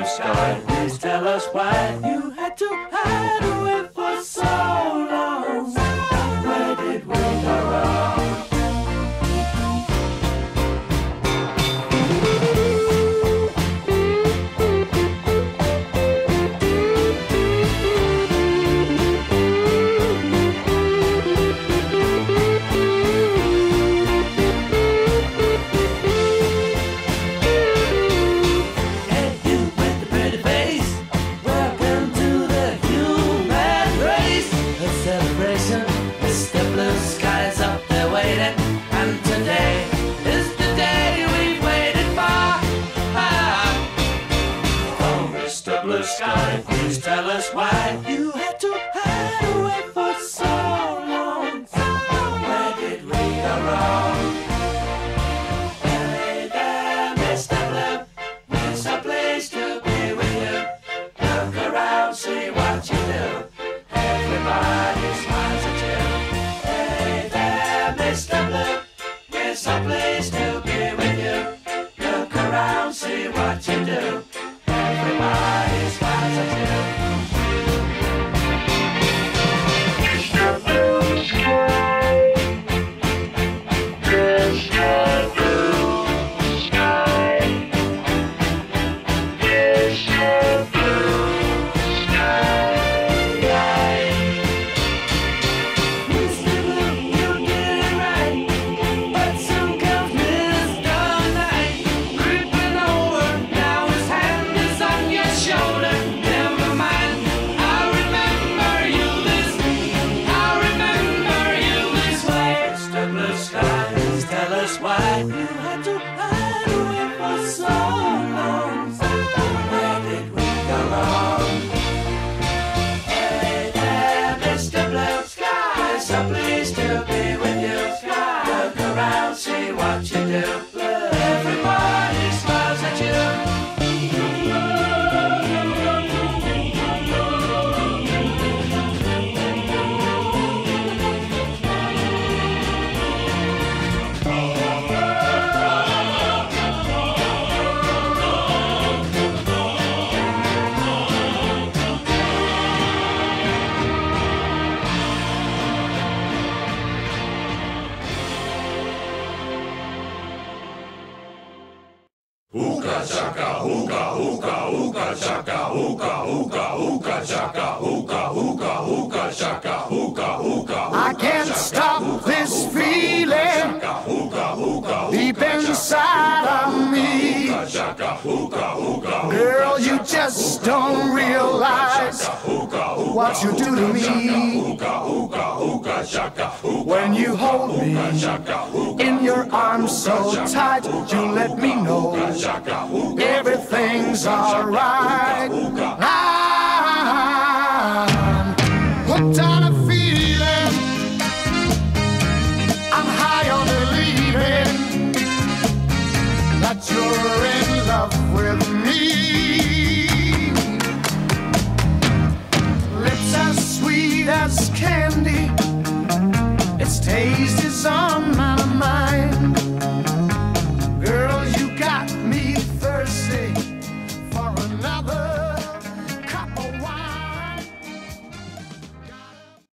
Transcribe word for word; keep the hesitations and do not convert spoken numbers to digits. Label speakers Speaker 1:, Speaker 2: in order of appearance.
Speaker 1: blue sky. Please tell us why you had to hide away for so long. Where did we go wrong? Sky, please tell us why you had to hide away for so long. Where did we go wrong? Hey there, Mister Blue, it's a place to be with you. Look around, see what you do. Everybody smiles at you. Hey there, Mister Blue, it's a place to be with you. Look around, see what you do. Everybody smiles at you. Mister Blue Sky, Mister Blue Sky, Mister Blue Sky. Mister Blue, you did it right, but soon comes Mister Night, creeping over. Now his hand is on your shoulder. Never mind, I remember you this, I remember you this way. Mister Blue Sky, please tell us why you had to hide away for so long. Where did we go wrong? Hey there, Mister Blue Sky, so pleased to be with you. Look around, see what you do. Everybody smiles at you.
Speaker 2: Ooga chaka, ooga, ooga, ooga chaka, ooga, ooga, ooga chaka, ooga, ooga, ooga chaka, ooga, ooga.
Speaker 3: I can't stop this feeling deep inside of me. Girl, you just don't realize what you do to me. When you hold me in your arms so tight, you let me know everything's alright. I'm hooked on a feeling, I'm high on believing that you're in love with me. Lips as sweet as candy, its taste is on my mind.